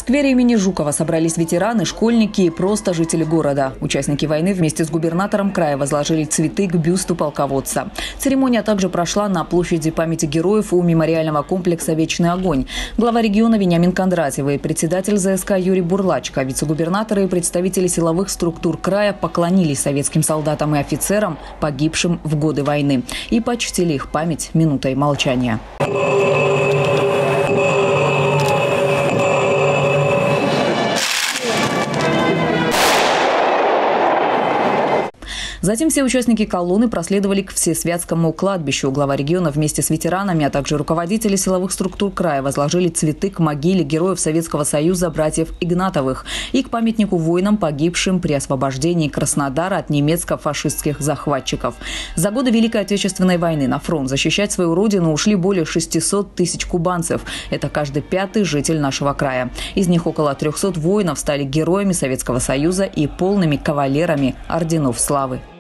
сквере имени Жукова собрались ветераны, школьники и просто жители города. Участники войны вместе с губернатором края возложили цветы к бюсту полководца. Церемония также прошла на площади памяти героев у мемориального комплекса «Вечный огонь». Глава региона Вениамин Кондратьев и председатель ЗСК Юрий Бурлачко, вице-губернаторы и представители силовых структур края поклонились советским солдатам и офицерам, погибшим в годы войны, и почтили их память минутой молчания. Затем все участники колонны проследовали к Всесвятскому кладбищу. Глава региона вместе с ветеранами, а также руководители силовых структур края возложили цветы к могиле героев Советского Союза братьев Игнатовых и к памятнику воинам, погибшим при освобождении Краснодара от немецко-фашистских захватчиков. За годы Великой Отечественной войны на фронт защищать свою родину ушли более 600 тысяч кубанцев. Это каждый пятый житель нашего края. Из них около 300 воинов стали героями Советского Союза и полными кавалерами орденов славы.